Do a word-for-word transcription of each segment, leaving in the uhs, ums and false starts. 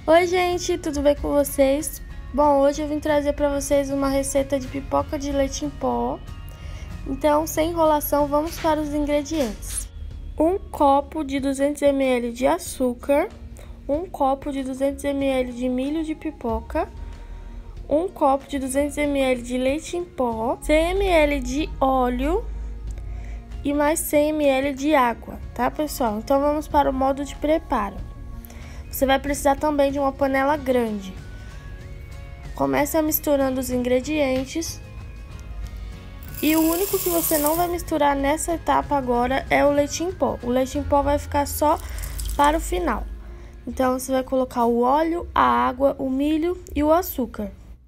Oi gente, tudo bem com vocês? Bom, hoje eu vim trazer para vocês uma receita de pipoca de leite em pó. Então, sem enrolação, vamos para os ingredientes. Um copo de duzentos mililitros de açúcar, um copo de duzentos mililitros de milho de pipoca, um copo de duzentos mililitros de leite em pó, cem mililitros de óleo e mais cem mililitros de água, tá pessoal? Então vamos para o modo de preparo. Você vai precisar também de uma panela grande. Comece a misturando os ingredientes. E o único que você não vai misturar nessa etapa agora é o leite em pó. O leite em pó vai ficar só para o final. Então você vai colocar o óleo, a água, o milho e o açúcar.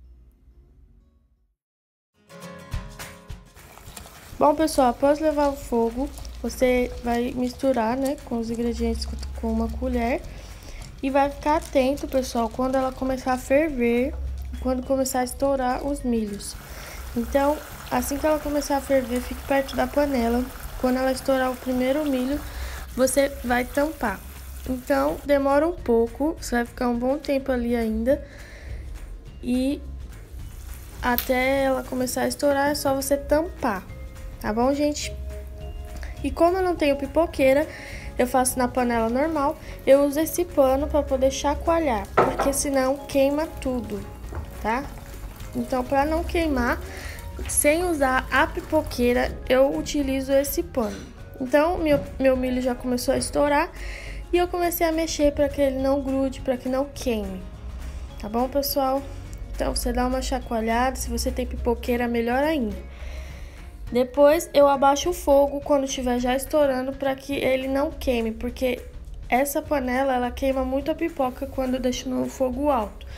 Bom, pessoal, após levar ao fogo, você vai misturar, né, com os ingredientes com uma colher. E vai ficar atento, pessoal, quando ela começar a ferver, quando começar a estourar os milhos. Então, assim que ela começar a ferver, fique perto da panela. Quando ela estourar o primeiro milho, você vai tampar. Então, demora um pouco, você vai ficar um bom tempo ali ainda. E até ela começar a estourar, é só você tampar, tá bom, gente? E como eu não tenho pipoqueira, eu faço na panela normal, eu uso esse pano para poder chacoalhar, porque senão queima tudo, tá? Então, para não queimar, sem usar a pipoqueira, eu utilizo esse pano. Então, meu, meu milho já começou a estourar e eu comecei a mexer para que ele não grude, para que não queime, tá bom, pessoal? Então, você dá uma chacoalhada, se você tem pipoqueira, melhor ainda. Depois eu abaixo o fogo quando estiver já estourando para que ele não queime, porque essa panela ela queima muito a pipoca quando eu deixo no fogo alto.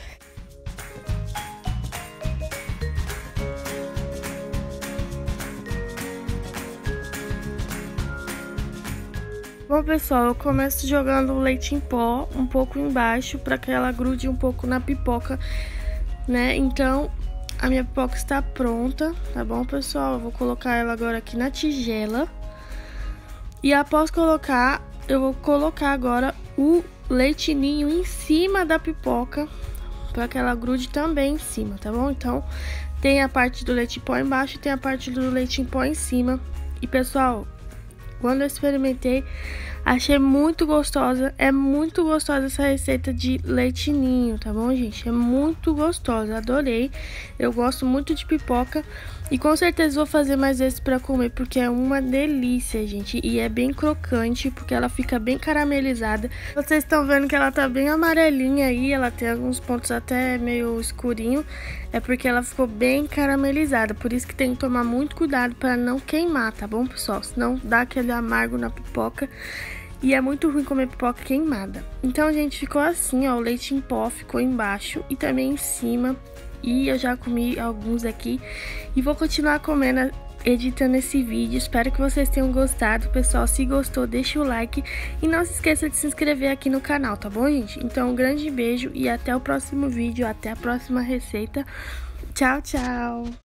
Bom, pessoal, eu começo jogando o leite em pó um pouco embaixo para que ela grude um pouco na pipoca, né? Então, a minha pipoca está pronta, tá bom, pessoal? Eu vou colocar ela agora aqui na tigela. E após colocar, eu vou colocar agora o leite ninho em cima da pipoca, para que ela grude também em cima, tá bom? Então, tem a parte do leite em pó embaixo e tem a parte do leite em pó em cima. E, pessoal, quando eu experimentei, achei muito gostosa. É muito gostosa essa receita de leite ninho, tá bom, gente? É muito gostosa, adorei. Eu gosto muito de pipoca e com certeza vou fazer mais vezes pra comer, porque é uma delícia, gente. E é bem crocante, porque ela fica bem caramelizada. Vocês estão vendo que ela tá bem amarelinha aí, ela tem alguns pontos até meio escurinho. É porque ela ficou bem caramelizada, por isso que tem que tomar muito cuidado para não queimar, tá bom, pessoal? Senão dá aquele amargo na pipoca e é muito ruim comer pipoca queimada. Então, gente, ficou assim, ó, o leite em pó ficou embaixo e também em cima. E eu já comi alguns aqui e vou continuar comendo, editando esse vídeo. Espero que vocês tenham gostado, pessoal. Se gostou, deixa o like e não se esqueça de se inscrever aqui no canal, tá bom, gente? Então, um grande beijo e até o próximo vídeo, até a próxima receita. Tchau, tchau!